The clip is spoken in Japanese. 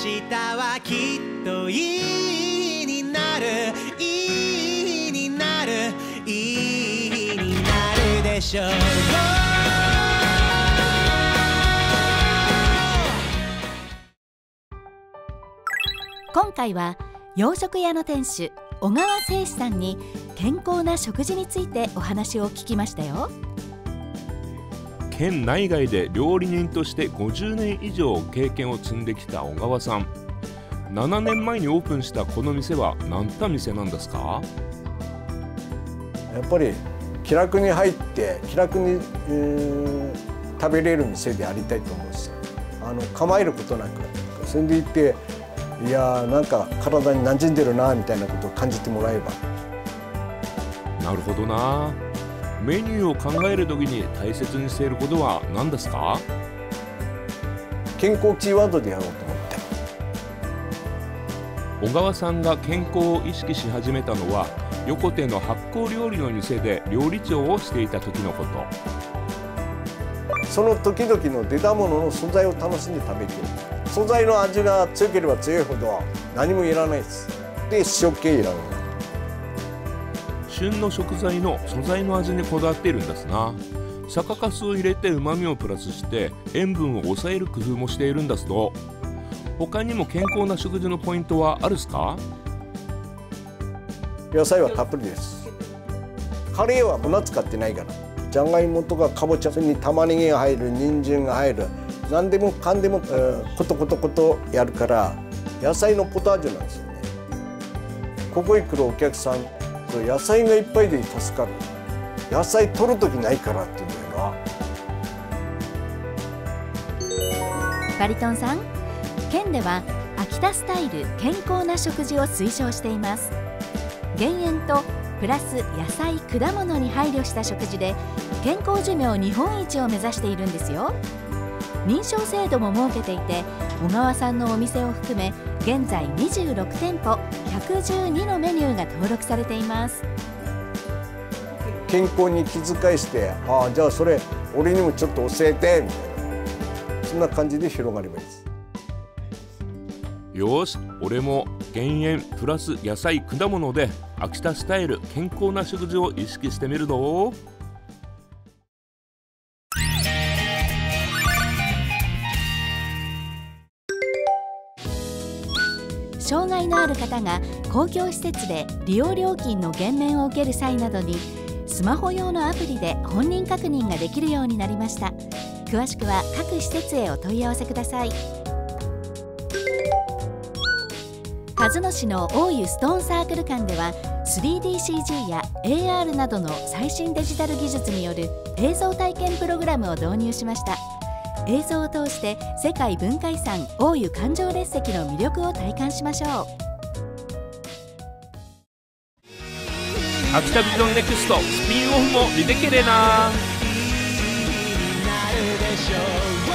日はきっといいになる、いいになる、いいになるでしょう。 今回は洋食屋の店主小川誠司さんに健康な食事についてお話を聞きましたよ。 県内外で料理人として50年以上経験を積んできた小川さん、7年前にオープンしたこの店は何た店なんですか？ やっぱり気楽に入って気楽に、食べれる店でありたいと思うんですよ。構えることなく、それでいていやなんか体に馴染んでるなみたいなことを感じてもらえば。 なるほどな。メニューを考えるときに大切にしていることは何ですか？ 健康キーワードでやろうと思って。 小川さんが健康を意識し始めたのは横手の発酵料理の店で料理長をしていた時のこと。 その時々の出たものの素材を楽しんで食べてる。素材の味が強ければ強いほど何もいらないです。で塩気いらない。 旬の食材の素材の味にこだわっているんですな。酒粕を入れて旨味をプラスして塩分を抑える工夫もしているんですと。他にも健康な食事のポイントはあるっすか？ 野菜はたっぷりです。カレーは粉使ってないから。じゃがいもとかかぼちゃに玉ねぎが入る、人参が入る、何でもかんでも、コトコトコトやるから野菜のポタージュなんですよね。ここへ来るお客さん野菜がいっぱいで助かる。野菜取る時ないからっていうんだよな。 バリトンさん、県では秋田スタイル健康な食事を推奨しています。減塩とプラス野菜果物に配慮した食事で健康寿命日本一を目指しているんですよ。認証制度も設けていて小川さんのお店を含め現在26店舗112のメニューが登録されています。 健康に気遣いして、じゃあそれ俺にもちょっと教えてみたいな、そんな感じで広がればいいです。 よし、俺も減塩プラス野菜果物で秋田スタイル健康な食事を意識してみるぞ。 障害のある方が公共施設で利用料金の減免を受ける際などにスマホ用のアプリで本人確認ができるようになりました。詳しくは各施設へお問い合わせください。鹿角市の大湯ストーンサークル館では 3DCG や AR などの最新デジタル技術による映像体験プログラムを導入しました。映像を通して世界文化遺産大湯環状列石の魅力を体感しましょう。 秋田ビジョンネクストスピンオフも見てけれな。 なるでしょう。